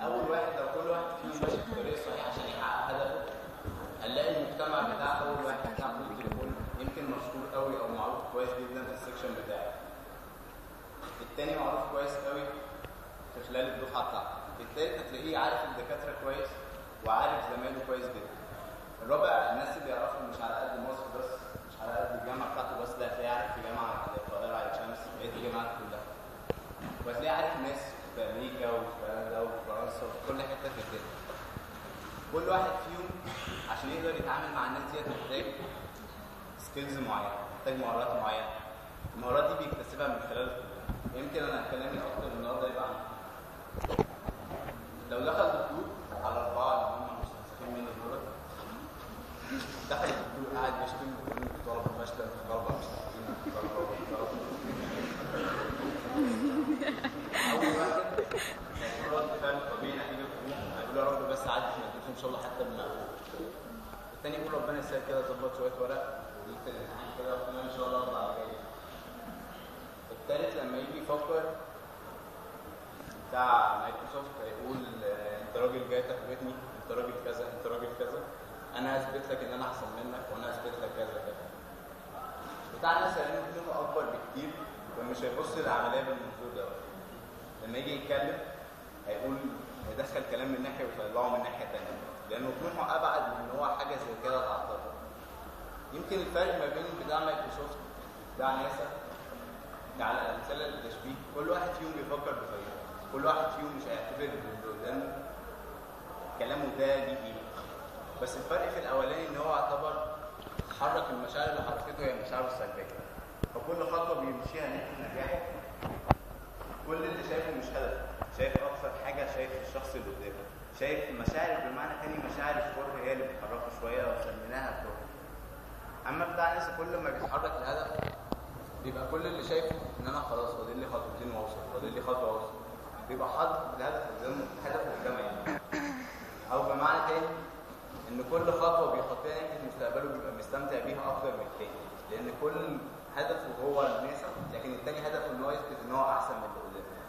اول واحد لو كل واحد فيهم ماشي بطريقه صحيحه عشان يحقق هدفه، هنلاقي المجتمع بتاع اول واحد بتاع التليفون يمكن مشهور قوي او معروف كويس جدا في السكشن بتاعه. التاني معروف كويس قوي في خلال الدفعه بتاعته. التالت هتلاقيه عارف الدكاتره كويس وعارف زمايله كويس جدا. الرابع الناس اللي يعرفوا مش على قد مصر بس، مش على قد الجامعه بتاعته بس، لا هتلاقيه عارف في جامعه القاهره، عين شمس، بقيه الجامعات كلها. وهتلاقيه عارف ناس في امريكا وفي كندا وفي فرنسا وفي كل حته في الدنيا. كل واحد فيهم عشان يقدر يتعامل مع الناس ديت محتاج سكيلز معينه، محتاج مهارات معينه. المهارات دي بيكتسبها من خلال الكليه. يمكن انا كلامي اكتر النهارده يبقى عن لو دخل دكتور على اربعه اللي هم مستفيدين من دول، دخل الدكتور قاعد بيشتم بيقول الطلبه فاشله، الطلبه مش عارفين، الطلبه اول واحد رد فعل طبيعي نتيجه القانون هيقول يا رب بس عدي في المادتين ان شاء الله حتى بالمقبول. الثاني يقول ربنا يسهل كده، ظبط شويه ورق ويكتب الامتحان كده وكمان ان شاء الله اطلع على جاي. الثالث لما يجي يفكر بتاع مايكروسوفت هيقول انت راجل جاي تحبطني، انت راجل كذا، انت راجل كذا، انا هثبت لك ان انا احسن منك وانا هثبت لك كذا كذا. بتاع الناس هيعمل منه اكبر بكتير ومش هيبص للعمليه بالمنظور ده. لما يجي يتكلم هيدخل كلام من ناحيه ويطلعه من ناحيه ثانيه، لانه طموحه ابعد من ان هو حاجه زي كده تعتبر. يمكن الفرق ما بين بتاع مايكروسوفت بتاع ناسا على امثله التشبيه، كل واحد فيهم بيفكر بطريقه، كل واحد فيهم مش هيعتبر اللي قدامه كلامه ده ليه قيمه. بس الفرق في الاولاني ان هو يعتبر حرك المشاعر اللي حركته هي المشاعر السلبيه، فكل خطوه بيمشيها ناحيه نجاح كل اللي شايفه مش هدف، شايف اكثر حاجه، شايف الشخص اللي قدامه، شايف مشاعر بمعنى ثاني مشاعر الكره هي اللي بتحركه شويه وسميناها الكره. اما بتاع الناس كل ما بيتحرك الهدف بيبقى كل اللي شايفه ان انا خلاص فاضل لي خطوتين واوصل، فاضل لي خطوه واوصل، بيبقى حاطط الهدف قدامه هدفه قدامه او بمعنى ثاني ان كل خطوه بيحطها ناحيه مستقبله بيبقى مستمتع بيها اكتر من الثاني، لان كل هدفه هو الناسا لكن الثاني هدفه ان هو يثبت ان هو احسن من اللي قدامه.